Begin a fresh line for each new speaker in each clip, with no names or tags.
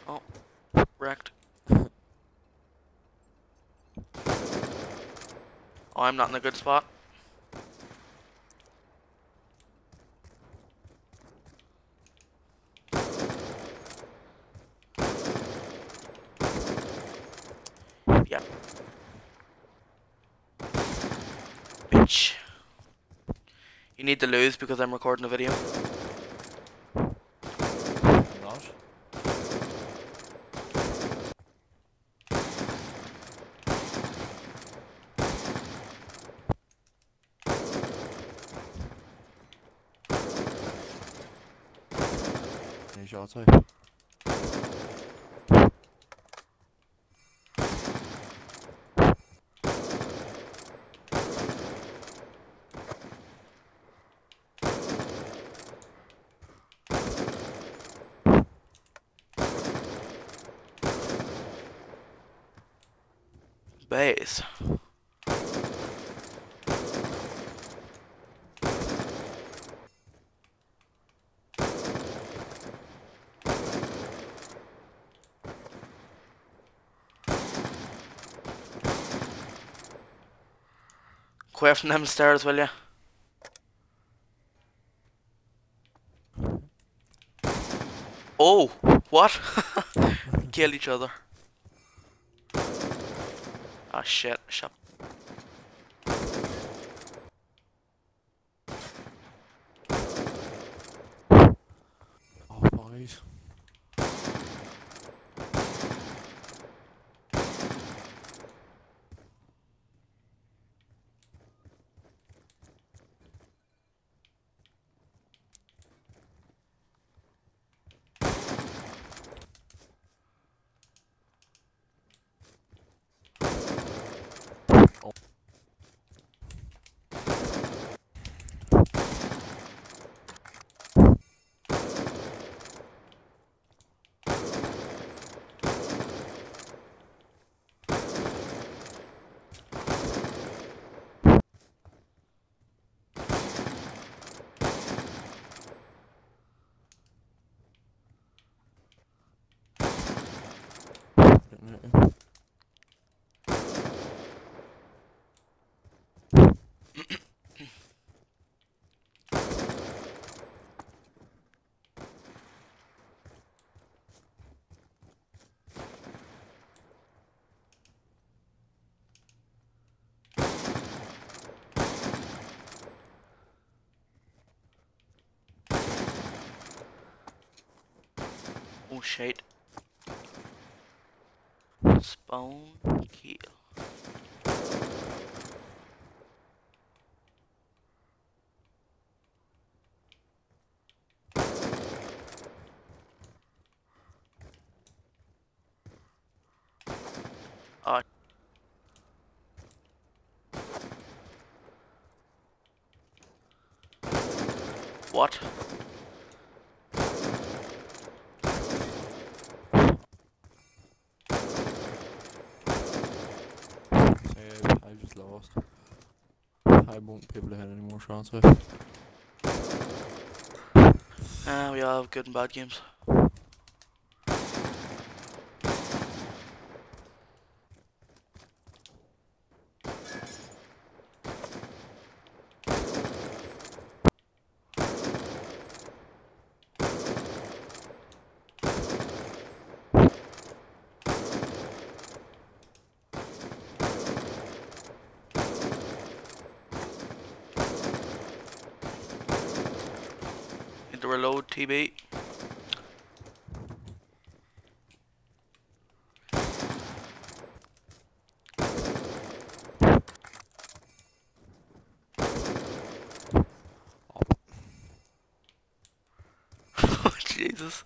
Oh, wrecked. Oh, I'm not in a good spot. Yep. Bitch. You need to lose because I'm recording a video.
Not. Any shots out?
Base. Quit from them stairs, will ya? Oh, what? We killed each other. Ah, shit. Shut.
Oh, boys.
Oh, shit. Spawn kill. Ah. What?
I just lost. I won't be able to hit any more shots out.
Ah, we all have good and bad games. Need to reload, TB. Oh, Jesus.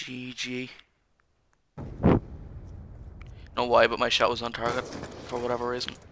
GG. Know why, but my shot was on target for whatever reason.